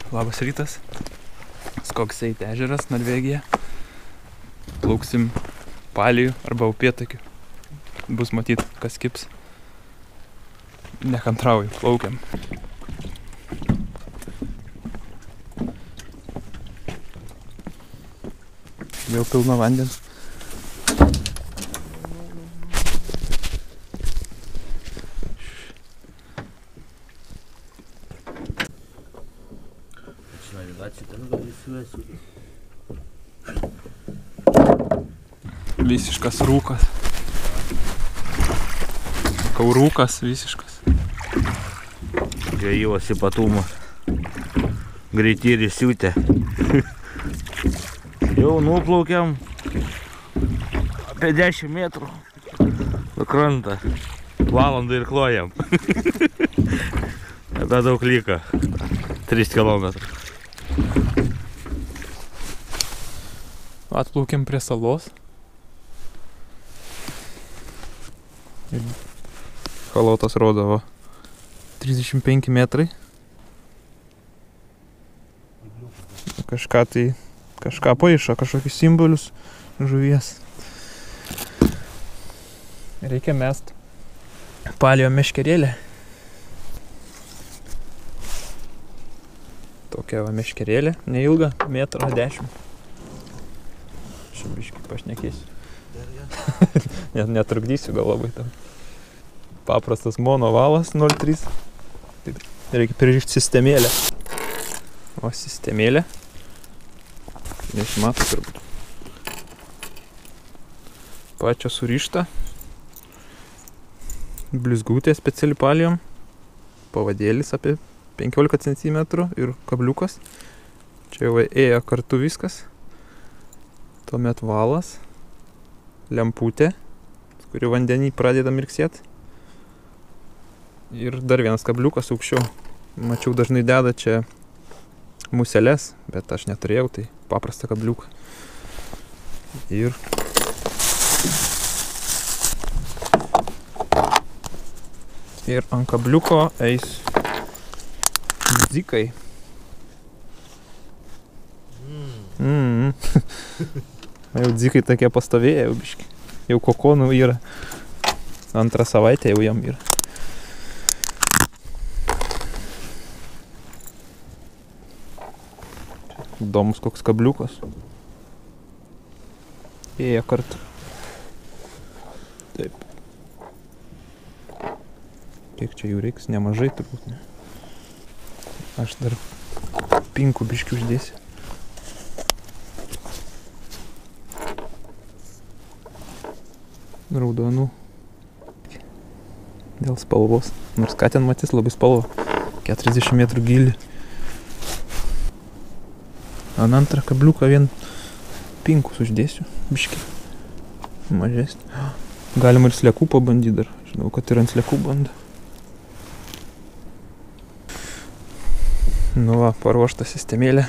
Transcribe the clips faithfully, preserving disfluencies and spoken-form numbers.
Labas rytas. Skogseit ežeras, Norvegija. Plauksim Palijų arba upėtakių. Bus matyt, kas kips. Nekantrauju, plaukiam. Vėl pilna vandens. Visiškas rūkas. Kau rūkas visiškas. Žvejybos ypatumas. Greitį siūtė. Jau nuplaukiam apie dešimt metrų nuo krantą. Valandą ir klojam. Tada daug lyka. tris kilometrus. Atplaukėm prie salos. Ir chalotas rodavo trisdešimt penki metrai. Kažką tai, kažką paišo, kažkokius simbolius žuvies. Reikia mest Palijo meškerėlę. Tokia va meškerėlė, neilga, metrą dešimt. Čia biškį pašnekėsiu. Net netrukdysiu gal labai tam. Paprastas mono valas nol trys. Reikia pririšti sistemėlę. O sistemėlė. Nesimato turbūt. Pačio surišta. Blizgutė speciali Palijom. Pavadėlis apie penkiolika centimetrų ir kabliukas. Čia jau ėjo kartu viskas. Tuomet valas. Lemputė, kuri vandenį pradeda mirksėti. Ir dar vienas kabliukas aukščiau. Mačiau dažnai deda čia museles, bet aš neturėjau, tai paprastą kabliuką. Ir ir ant kabliuko eis dzikai. Mm. Jau dzikai tokie pastovėję jau biški. Jau kokonų yra. Antrą savaitę jau jam yra. Įdomus koks kabliukas. Ėjo kartu. Taip. Kiek čia jų reiks? Nemažai turbūt, ne? Aš dar pinku biškių uždėsiu. Raudonų. Dėl spalvos. Nors ką ten matys, labai spalva. keturiasdešimt metrų gilį. Ant antrą kabliuką vien pinkus uždėsiu. Biškį. Mažesnį. Galima ir sliekų pabandyti dar. Žinau, kad ir ant sliekų banda. Nu va, paruošta sistemėlė.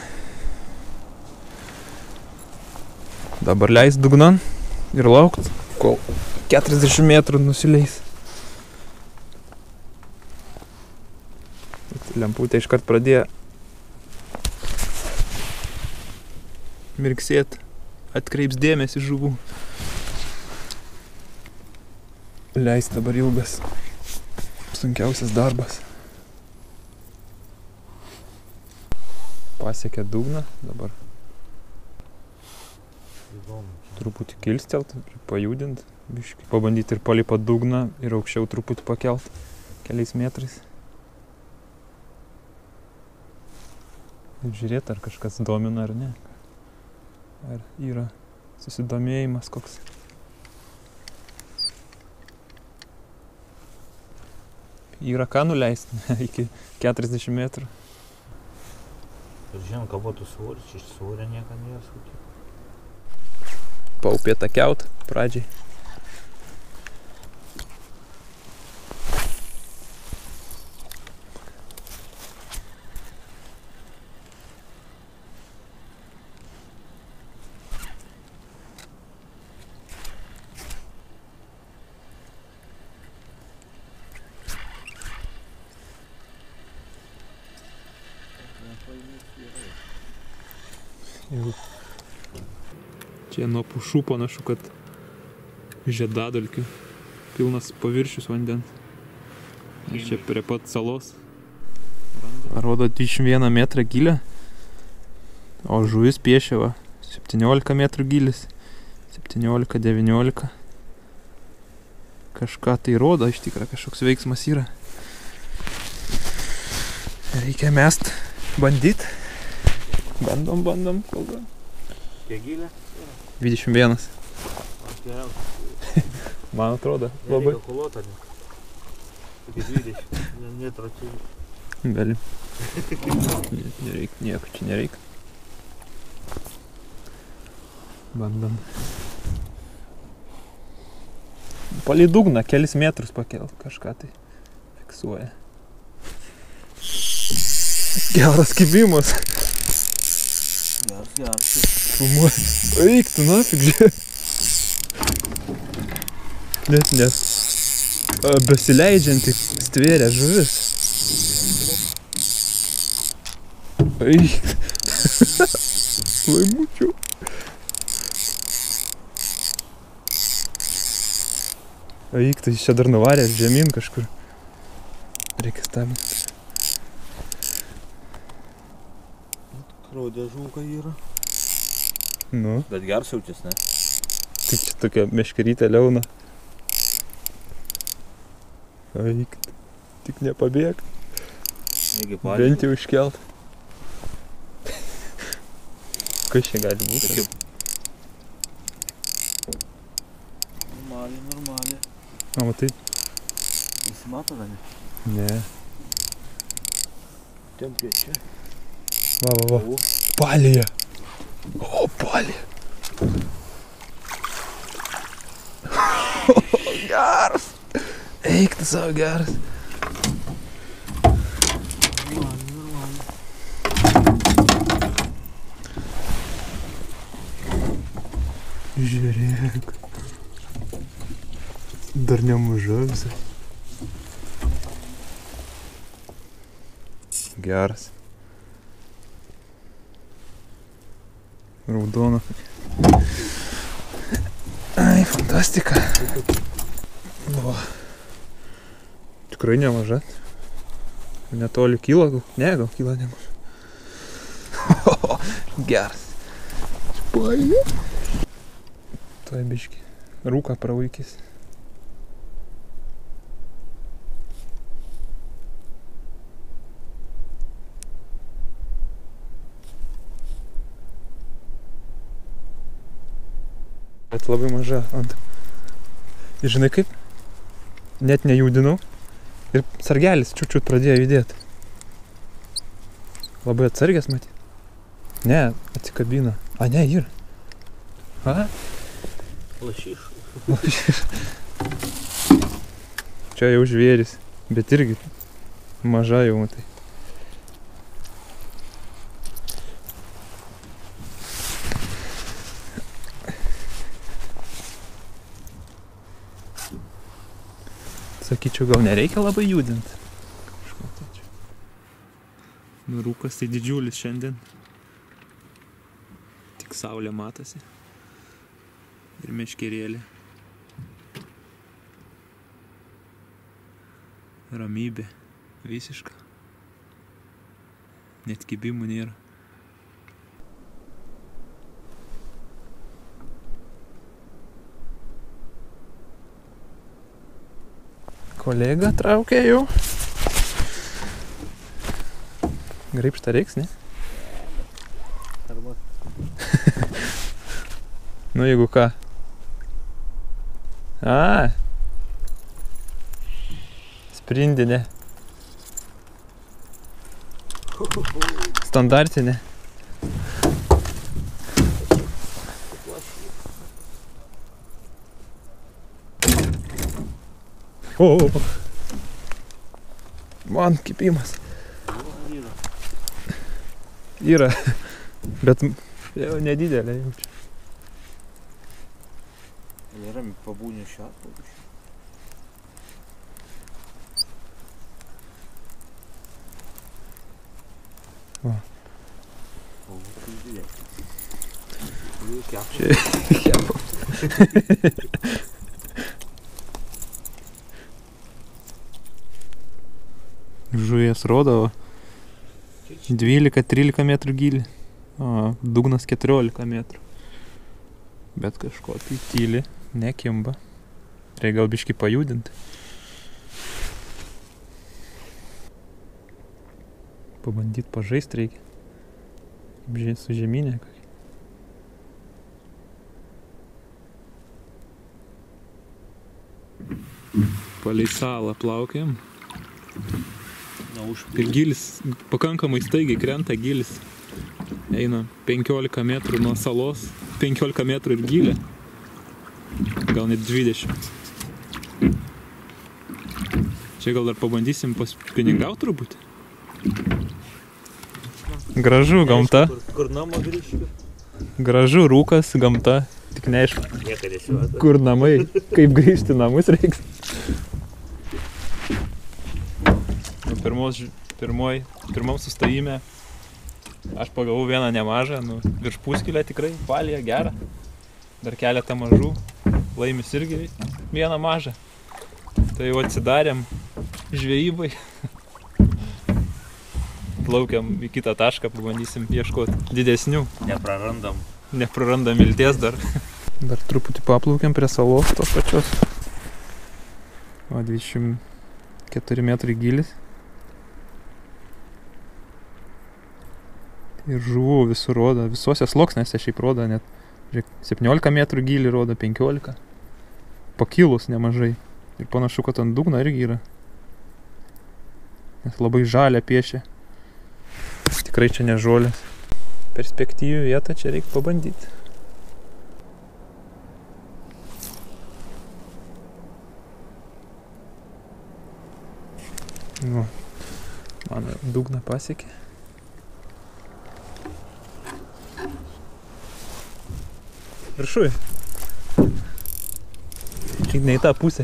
Dabar leis dugnan ir laukt, kol keturiasdešimt metrų nusileis. Lemputė iškart pradėjo mirksėt, atkreips dėmesį žuvų. Leis dabar ilgas, sunkiausias darbas. Pasiekė dugną, dabar truputį kilstelt, pajudint. Biškai pabandyti ir palipat dugną ir aukščiau truputį pakelt keliais metrais. Ir žiūrėti, ar kažkas domina ar ne. Ar yra susidomėjimas koks. Yra ką nuleisti iki keturiasdešimt metrų. Ir žinom, ką būtų svoris, iš svorio nieko nesutiko. Paupėtakiaut pradžiai. Jau. Čia nuo pušų panašu, kad žiedadulkių pilnas paviršius vandens. Čia prie pat salos. Rodo dvidešimt vieną metrą gylio, o žuvis piešia va, septyniolika metrų gylis, septyniolika devyniolika. Kažką tai rodo, iš tikrųjų kažkoks veiksmas yra. Reikia mest, bandyt. Bandom, bandom, kol gal. Kiek gylė? dvidešimt vienas. Man atrodo, labai. Nereikia kulota, ne. Iki dvidešimt, metro čia. Galim. Nereik, nieko čia nereik. Bandom. Palei dugną kelis metrus pakelt, kažką tai fiksuoja. Geras kibimas. Geras, geras. Filmuoja. Eik tu nafig, žiūrė. Net nes besileidžianti stvėrė žuvis. Eik. Laimučiu. Eik, tai čia dar nuvarės žemyn kažkur. Reikia stabdyti. Kraudė žūka yra. Nu. Bet geras jaučias, ne? Tik čia tokia meškerytė liauna. Eik. Tik nepabėg. Negi padė. Bent jau iškelt. Kas čia gali būti? Tokia... Normaliai, normaliai. O, matai? Nesimato, da ne? Ne. Tempė čia. Va, va, va. O. Palėje. O, palėje. Geras. Eik tu savo geras. Normaliai, normaliai. Žiūrėk. Dar nemaža visai. Geras. Raudona. Ai, fantastika. O. Tikrai nemaža. Netoli kilo, ne, gal kilo nemaža. Geras. Spailė. Tuoj biški. Rūką pravaikys. Bet labai maža ant. Ir žinai kaip? Net nejudinau. Ir sargelis čiut-čiut pradėjo judėti. Labai atsargęs matyt. Ne, atsikabina. A, ne, yra. A? Lašiš. Lašiš. Čia jau žvėris. Bet irgi maža jau matai. Sakyčiau, gal nereikia labai judinti. Kažko tai čia. Nu, rūkas tai didžiulis šiandien. Tik saulė matosi. Ir meškerėlė. Ramybė. Visiška. Net kibimų nėra. Kolega traukia jau. Graibštą reiks, ne? Arba. Nu, jeigu ką. A. Sprindinė. Standartinė. O, o, o. Man kipimas. Yra. Yra. Bet jau nedidelė jaučia. Yra pabūnė šią pabušį. O, O, tai žiūrėk. Jau kepa. Čia kepa. Žuvies rodo dvylika trylika metrų gylį, o dugnas keturiolika metrų. Bet kažko tai tyli, nekimba. Reikia gal biškį pajudinti. Pabandyt pažaist reikia. Kaip su žemynė kokia. Palei salą plaukiam. Ir gilis pakankamai staigiai krenta gilis. Eina penkiolika metrų nuo salos, penkiolika metrų ir gylė. Gal net dvidešimt. Čia gal dar pabandysim paspiningaut truputį. Gražu gamta. Kur, kur namo grįžti? Gražu rūkas, gamta. Tik neaišku, kur namai, kaip grįžti namus reiks. Pirmos, pirmoj, pirmam sustojime aš pagavau vieną nemažą, nu, virš puskilę tikrai, palija, gerą. Dar keletą mažų, laimis irgi vieną mažą. Tai jau atsidarėm žvejybai. Plaukiam į kitą tašką, pabandysim ieškoti didesnių. Neprarandam. Neprarandam vilties dar. Dar truputį paplaukiam prie salos tos pačios. O dvidešimt keturi metrai gylis. Ir žuvų visur rodo, visuose sluoksniuose šiaip rodo, net žiūrėk, septyniolika metrų gylį rodo, penkiolika. Pakilus nemažai. Ir panašu, kad ant dugno irgi yra. Nes labai žalia piešia. Tikrai čia ne žolės. Perspektyvių vietą čia reikia pabandyti. Nu, mano dugną pasiekė. Viršui. Čia ne į tą pusę.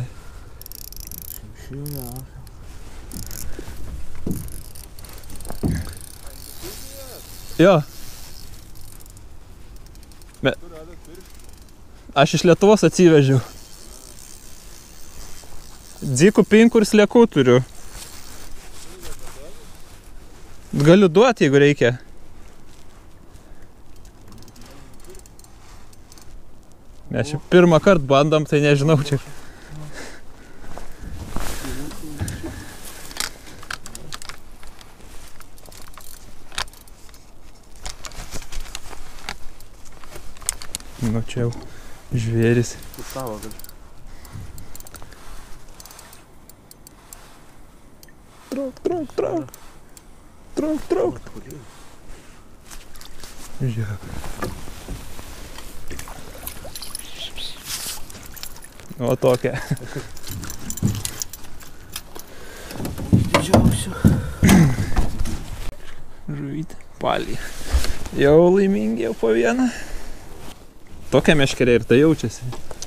Jo. Bet aš iš Lietuvos atsivežiau. Dzikų pinkų ir sliekų turiu. Galiu duoti, jeigu reikia. Mes čia pirmą kartą bandom, tai nežinau čia. Nu čia jau žvėris. Savo gali. Trauk, trauk, trauk. Trauk, trauk. Žiūrėk. O tokia. Didžiausiu. Žuvytė, palį. Jau laimingi jau po vieną. Tokia meškerė ir tai jaučiasi.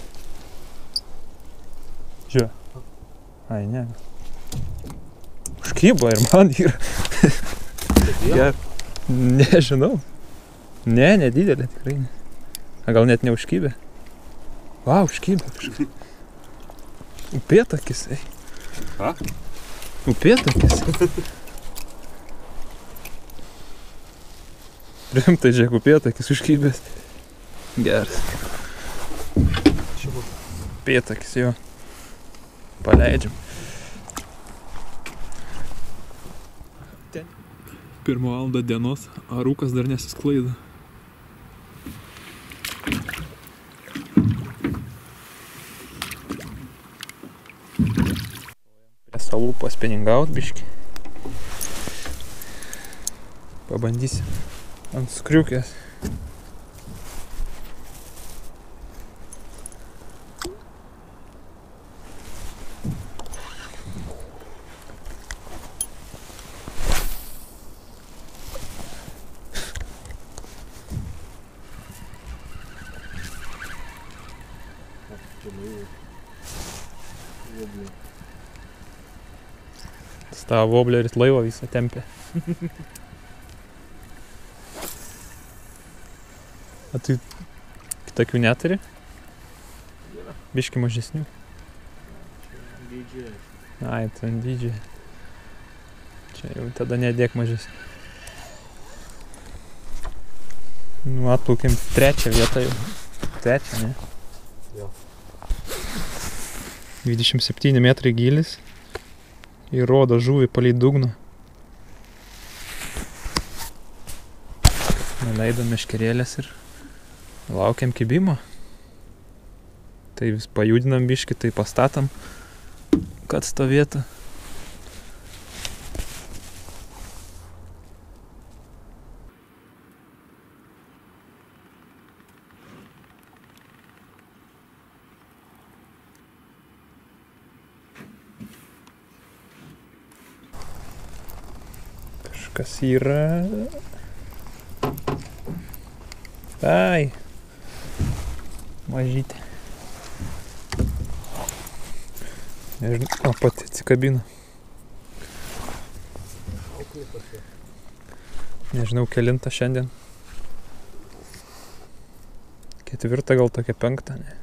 Žiūrėk. Ai, ne. Užkybo ir man yra. Ger. Nežinau. Ne, nedidelė tikrai ne. A gal net neužkybė. Va, užkybė kažkaip. Upėtakis, ei. Ką? Upėtakis. Rimtai, žiūrėk, upėtakis užkybės. Geras. Upėtakis, jo. Paleidžiam. Pirmą valandą dienos, a rūkas dar nesisklaido. Prie salų paspiningaut biškį. Pabandysim ant skriukės. Tavo wobleris laivą visą tempė. A tu kitokių neturi? Biški mažesnių. Didžiai. Ai, ten didžiai. Čia jau tada nedėk mažesnių. Nu, atplaukėm trečią vietą jau. Trečią, ne? Jo. dvidešimt septyni metrai gylis. Įrodo žuvį palei dugną. Nuleidom meškerėlės ir laukiam kibimo. Tai vis pajudinam biškį, tai pastatom, kad stovėtų. Kažkas yra. Ai, mažytė. Nežinau, o pati atsikabina. Nežinau, kelintą šiandien. Ketvirtą, gal tokia penktą, ne?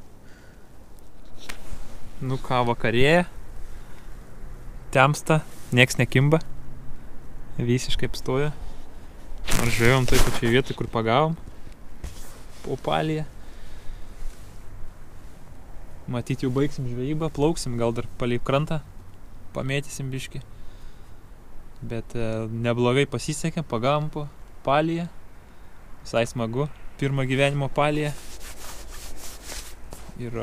Nu ką, vakarėja. Temsta, nieks nekimba. Visiškai apstoja. Nors žvejojom toj pačioj vietoj, kur pagavom. Popalyje. Matyt, jau baigsim žvejybą, plauksim, gal dar palei krantą, pamėtysim biškį. Bet e, neblogai pasisekė, pagavom po palyje. Visai smagu, pirmą gyvenimo palyje. Ir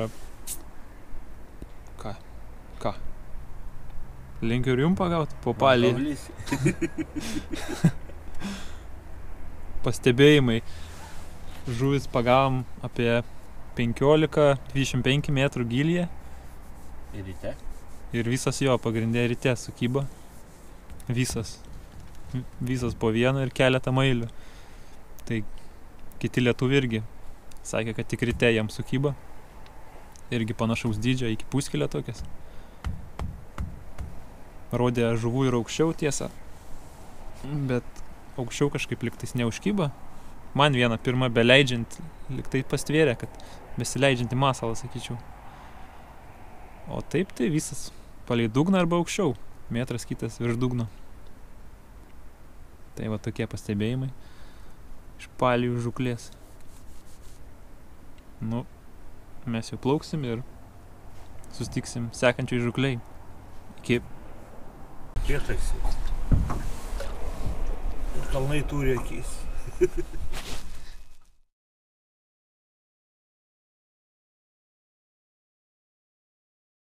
ką, ką? Linkiu ir jum pagaut po palyje. Pastebėjimai. Žuvis pagavom apie penkiolika dvidešimt penki metrų gylyje. Ir ryte? Ir visas jo pagrindė ryte sukybo. Visas. Visas po vieną ir keletą mailių. Tai kiti lietuviai irgi sakė, kad tik ryte jam sukybo. Irgi panašaus dydžio iki puskilio tokias. Rodė žuvų ir aukščiau tiesa. Bet aukščiau kažkaip liktais neužkybo. Man vieną pirmą beleidžiant liktai pastvėrė, kad besileidžianti masalą, sakyčiau. O taip tai visas palei dugną arba aukščiau. Metras kitas virš dugno. Tai va tokie pastebėjimai iš palijų žuklės. Nu, mes jau plauksim ir sustiksim sekančiai žukliai. Iki. Kietaisi. Ir kalnai turi akis.